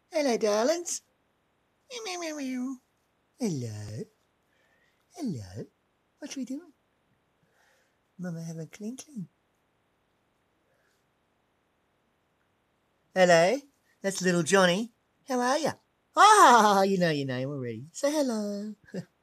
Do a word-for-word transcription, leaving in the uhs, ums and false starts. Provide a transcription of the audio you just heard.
Hello, darlings. Meow, meow, meow, meow. Hello. Hello. What are we doing? Mama have a clean clean. Hello. That's little Johnny. How are you? Ah, you know your name already. Say hello.